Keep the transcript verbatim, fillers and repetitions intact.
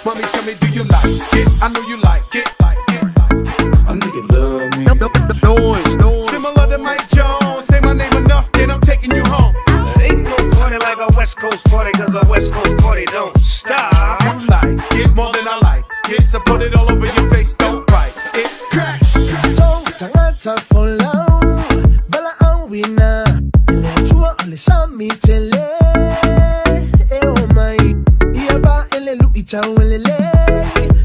Mommy, tell me, do you like it? I know you like it, like it. I know you love me. Noise, noise. Similar to Mike Jones, say my name enough, then I'm taking you home. Ain't no party like a West Coast party, cause a West Coast party don't stop. You like it more than I like it, so put it all over your face, don't bite it. Crack. Tangata for long, bala ang wina. Ile chua ole sami tele. Eh oh my, iya ba ele lu ita welele.